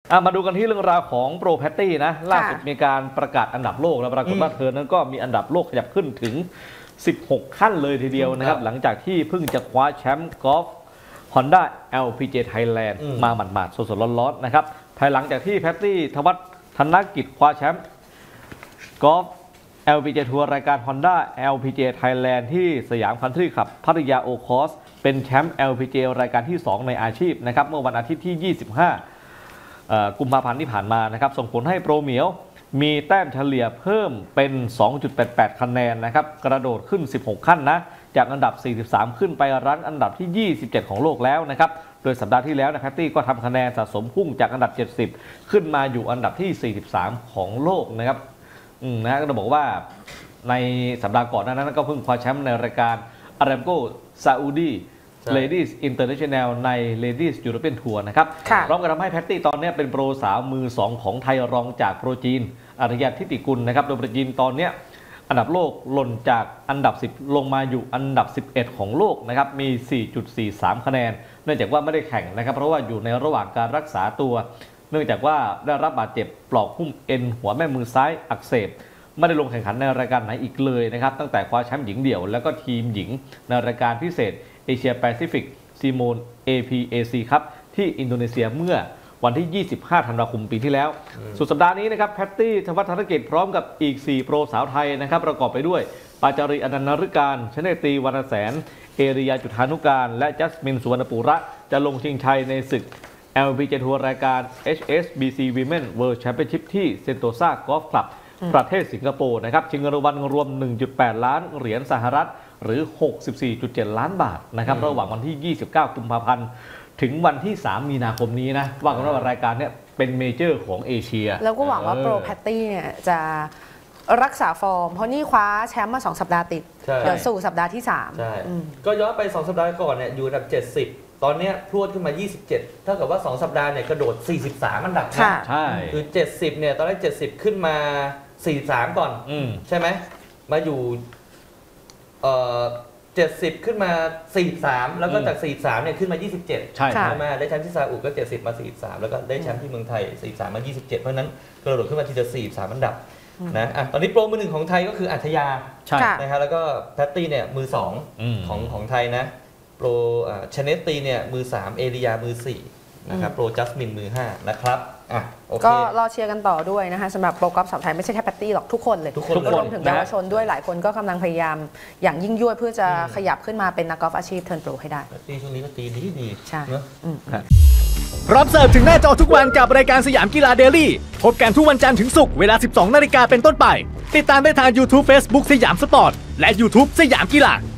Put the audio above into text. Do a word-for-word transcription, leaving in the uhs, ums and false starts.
มาดูกันที่เรื่องราวของโปรแพตตี้นะล่าสุดมีการประกาศอันดับโลกแล้วปรากฏว่าเธอนั้นก็มีอันดับโลกขยับขึ้นถึงสิบหกขั้นเลยทีเดียวนะครับหลังจากที่เพิ่งจะคว้าแชมป์กอล์ฟ Honda แอล พี จี เอ Thailand มาหมาดๆสดๆร้อนๆนะครับภายหลังจากที่แพตตี้ธวัฒน์ธนกิจคว้าแชมป์กอล์ฟ แอล พี จี เอ ทัวร์รายการ Honda แอล พี จี เอ Thailand ที่สยามคันทรีคลับพัทยาโอคอสเป็นแชมป์ แอล พี จี เอ รายการที่สองในอาชีพนะครับเมื่อวันอาทิตย์ที่ยี่สิบห้ากุมภาพันธ์ที่ผ่านมานะครับส่งผลให้โปรเหมียวมีแต้มเฉลี่ยเพิ่มเป็น สองจุดแปดแปด คะแนนนะครับกระโดดขึ้นสิบหกขั้นนะจากอันดับสี่สิบสามขึ้นไปรั้งอันดับที่ยี่สิบเจ็ดของโลกแล้วนะครับโดยสัปดาห์ที่แล้วนะแพตตี้ก็ทำคะแนนสะสมพุ่งจากอันดับเจ็ดสิบขึ้นมาอยู่อันดับที่สี่สิบสามของโลกนะครับอืมนะก็ต้องบอกว่าในสัปดาห์ก่อนนั้นก็เพิ่งคว้าแชมป์ในรายการ Aramco Saudi Ladies International ใน Ladies European Tour นะครับพร้อมกับทำให้แพตตี้ตอนนี้เป็นโปรสาวมือสองของไทยรองจากโปรจีนอารยทิติกุลนะครับโดยโปรจีนตอนนี้อันดับโลกหล่นจากอันดับสิบลงมาอยู่อันดับสิบเอ็ดของโลกนะครับมี สี่จุดสี่สาม คะแนนเนื่องจากว่าไม่ได้แข่งนะครับเพราะว่าอยู่ในระหว่างการรักษาตัวเนื่องจากว่าได้รับบาดเจ็บปลอกหุ้มเอ็นหัวแม่มือซ้ายอักเสบไม่ได้ลงแข่งขันในรายการไหนอีกเลยนะครับตั้งแต่คว้าแชมป์หญิงเดี่ยวแล้วก็ทีมหญิงในรายการพิเศษเอเชียแปซิฟิกซีโมน เอ พี เอ ซี ครับที่อินโดนีเซียเมื่อวันที่ยี่สิบห้าธันวาคมปีที่แล้วสุดสัปดาห์นี้นะครับแพตตี้ธวัฒน์ธนกิจพร้อมกับอีกสี่โปรสาวไทยนะครับประกอบไปด้วยปาจารีอนันต์นฤการชเนตีวรรณแสนเอริยาจุฑานุการและจัสมินสุวรรณปุระจะลงชิงชัยในศึก แอล พี จี เอ ทัวร์รายการ เอช เอส บี ซี Women World Championship ที่เซนโตซากอล์ฟคลับประเทศสิงคโปร์นะครับชิงเงินรางวัลรวม หนึ่งจุดแปด ล้านเหรียญสหรัฐหรือ หกสิบสี่จุดเจ็ด ล้านบาทนะครับระหว่างวันที่ยี่สิบเก้ากุมภาพันธ์ถึงวันที่สามมีนาคมนี้นะว่ากันว่ารายการนี้เป็นเมเจอร์ของเอเชียแล้วก็หวังว่าโปรแพตตี้เนี่ยจะรักษาฟอร์มเพราะนี่คว้าแชมป์มาสองสัปดาห์ติดเดี๋ยวสู่สัปดาห์ที่สามใช่ก็ย้อนไปสองสัปดาห์ก่อนเนี่ยอยู่อันดับเจ็ดสิบตอนนี้พรวดขึ้นมายี่สิบเจ็ดเท่ากับว่าสองสัปดาห์เนี่ยกระโดดสี่สิบสามอันดับนะใช่คือเจ็ดสิบเนี่ยตอนแรกเจ็ดสิบขึ้นมาสี่สิบสามก่อนใช่ไหมมาอยู่เอ่อเจ็ดสิบขึ้นมาสี่สิบสามแล้วก็จากสี่สิบสามเนี่ยขึ้นมายี่สิบเจ็ดใช่ไหมได้แชมป์ที่ซาอุก็เจ็ดสิบมาสี่สิบสามแล้วก็ได้แชมป์ที่เมืองไทยสี่สิบสามมายี่สิบเจ็ดเพราะนั้นกระโดดขึ้นมาทีเดียวสี่สิบสามอันดับนะอ่ะตอนนี้โปรมือหนึ่งของไทยก็คืออัธยานะฮะแล้วก็แพตตี้เนี่ยมือสองของของไทยนะโปรชเนตตีเนี่ยมือสามเอริยามือสี่นะครับโปรจัสมินมือห้านะครับอ่ะโอเคก็รอเชียร์กันต่อด้วยนะคะสำหรับโปรกอล์ฟสาวไทยไม่ใช่แค่แพตตี้หรอกทุกคนเลยทุกคนรวมถึงเยาวชนด้วยหลายคนก็กำลังพยายามอย่างยิ่งยวดเพื่อจะขยับขึ้นมาเป็นนักกอล์ฟอาชีพเทิร์นโปรให้ได้ตีช่วงนี้ก็ตีดีดีใช่รับเสิร์ฟถึงหน้าจอทุกวันกับรายการสยามกีฬาเดลี่พบกันทุกวันจันทร์ถึงศุกร์เวลา สิบสองนาฬิกาเป็นต้นไปติดตามได้ทาง YouTube Facebook สยามสปอร์ตและ YouTube สยามกีฬา